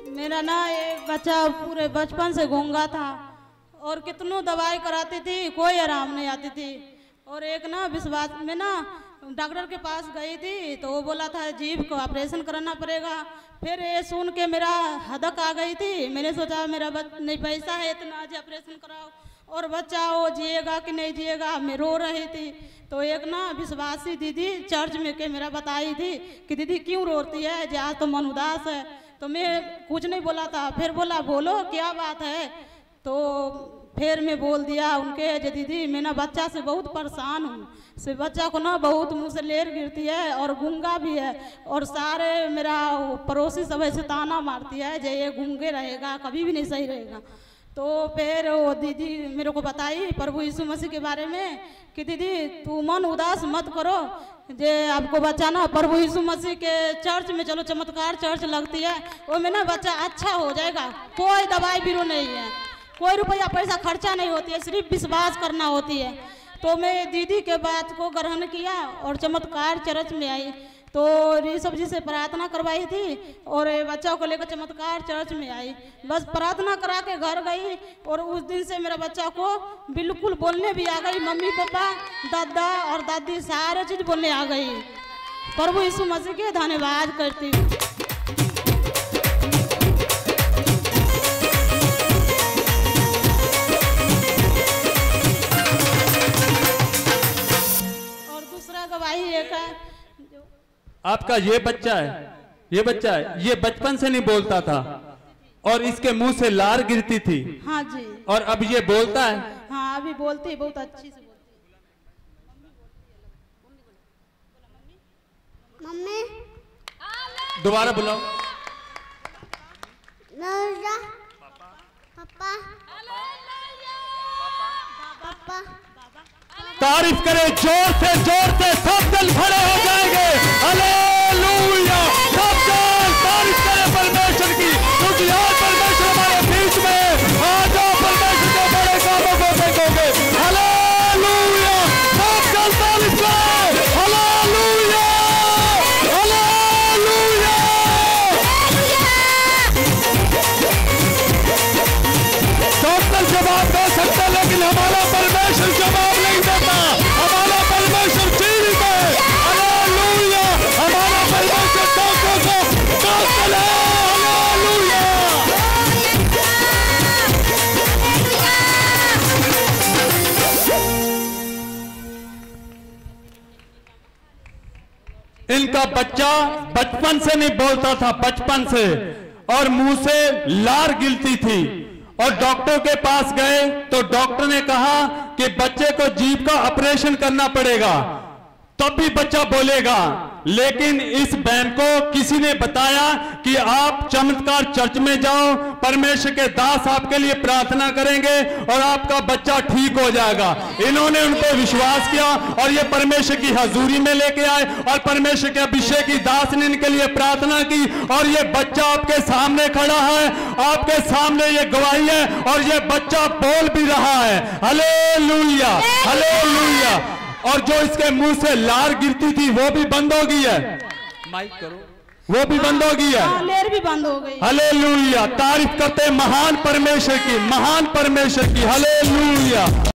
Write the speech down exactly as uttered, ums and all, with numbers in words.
मेरा ना ये बच्चा पूरे बचपन से गूंगा था और कितनों दवाई कराती थी, कोई आराम नहीं आती थी। और एक ना विश्वास में ना डॉक्टर के पास गई थी तो वो बोला था जीभ को ऑपरेशन कराना पड़ेगा। फिर ये सुन के मेरा हदक आ गई थी। मैंने सोचा मेरा बच नहीं पैसा है इतना, आज ऑपरेशन कराओ और बच्चा वो जिएगा कि नहीं जिएगा। मैं रो रही थी तो एक ना विश्वासी दीदी चर्च में के मेरा बताई थी कि दीदी क्यों रोती है, जे आज तो मन उदास है। तो मैं कुछ नहीं बोला था। फिर बोला बोलो क्या बात है। तो फिर मैं बोल दिया उनके, जे दीदी मैं ना बच्चा से बहुत परेशान हूँ, से बच्चा को ना बहुत मुँह से लेर गिरती है और गूंगा भी है और सारे मेरा पड़ोसी सब ऐसे ताना मारती है जे ये गूंगे रहेगा, कभी भी नहीं सही रहेगा। तो फिर वो दीदी मेरे को बताई प्रभु यीशु मसीह के बारे में कि दीदी तू मन उदास मत करो, जे आपको बच्चा ना प्रभु यीशु मसीह के चर्च में चलो, चमत्कार चर्च लगती है, वो में ना बच्चा अच्छा हो जाएगा। कोई दवाई बीरो नहीं है, कोई रुपया पैसा खर्चा नहीं होती है, सिर्फ विश्वास करना होती है। तो मैं दीदी के बात को ग्रहण किया और चमत्कार चर्च में आई। तो ऋषभ जी से प्रार्थना करवाई थी और बच्चा को लेकर चमत्कार चर्च में आई। बस प्रार्थना करा के घर गई और उस दिन से मेरा बच्चा को बिल्कुल बोलने भी आ गई। मम्मी पापा दादा और दादी सारे चीज़ बोलने आ गई। प्रभु यीशु मसीह के धन्यवाद करती हूँ। और दूसरा गवाही एक है, आपका ये बच्चा है, ये बच्चा है, ये बचपन से नहीं बोलता था और इसके मुंह से लार गिरती थी। हाँ जी। और अब ये बोलता है। हाँ अभी बोलती है, बहुत अच्छी से बोलती है। मम्मी दोबारा बुलाओ। पापा पापा तारीफ करें जोर से, जोर से सब दल खड़े हो जाएंगे। हालेलुया, सब दल तारीफ करें परमेश्वर की, क्योंकि आज परमेश्वर हमारे बीच में। आ जाओ परमेश्वर के बड़े कामों को देखोगे। हालेलुया, सब दल तारीफ करें। Hallelujah, hallelujah. सब दल जवाब दे सकते लेकिन हमारा परमेश्वर जवाब नहीं देता। हमारा परमेश्वर जीवित है। हालेलुया, हमारा परमेश्वर डॉक्टर को डॉक्टर है। हालेलुया। इनका बच्चा बचपन से नहीं बोलता था, बचपन से, और मुंह से लार गिरती थी और डॉक्टर के पास गए तो डॉक्टर ने कहा कि बच्चे को जीभ का ऑपरेशन करना पड़ेगा तब भी बच्चा बोलेगा। लेकिन इस बहन को किसी ने बताया कि आप चमत्कार चर्च में जाओ, परमेश्वर के दास आपके लिए प्रार्थना करेंगे और आपका बच्चा ठीक हो जाएगा। इन्होंने उनको विश्वास किया और ये परमेश्वर की हजूरी में लेके आए और परमेश्वर के अभिषेक की दास ने इनके लिए प्रार्थना की और ये बच्चा आपके सामने खड़ा है, आपके सामने ये गवाही है और ये बच्चा बोल भी रहा है। Hallelujah, hallelujah. और जो इसके मुंह से लार गिरती थी वो भी बंद हो गई है। माइक करो, वो भी बंद हो गई है। हाँ, लेर भी बंद हो गई। हालेलुया, तारीफ करते महान परमेश्वर की, महान परमेश्वर की। हालेलुया।